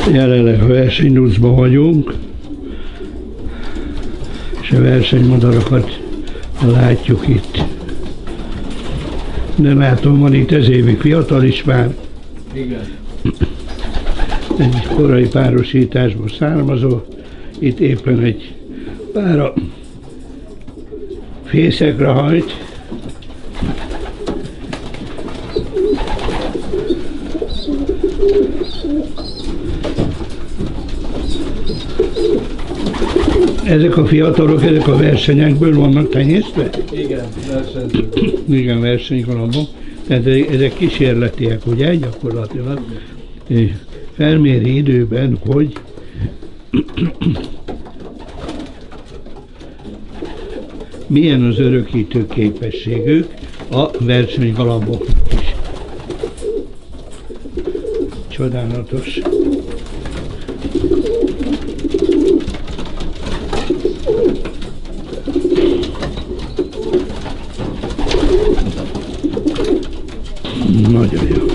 Jelenleg a versenyduszban vagyunk, és a versenymadarakat látjuk itt. De látom, van itt 10 évig fiatal is már. Igen. Egy korai párosításból származó. Itt éppen egy pára fészekre hajt. Ezek a fiatalok, ezek a versenyekből vannak tenyésztve? Igen, versenyzők. Igen, versenygalambok. Tehát ezek kísérletiek, ugye, gyakorlatilag. És felméri időben, hogy milyen az örökítő képességük a versenygalamboknak is. Csodálatos. Nagyon jó.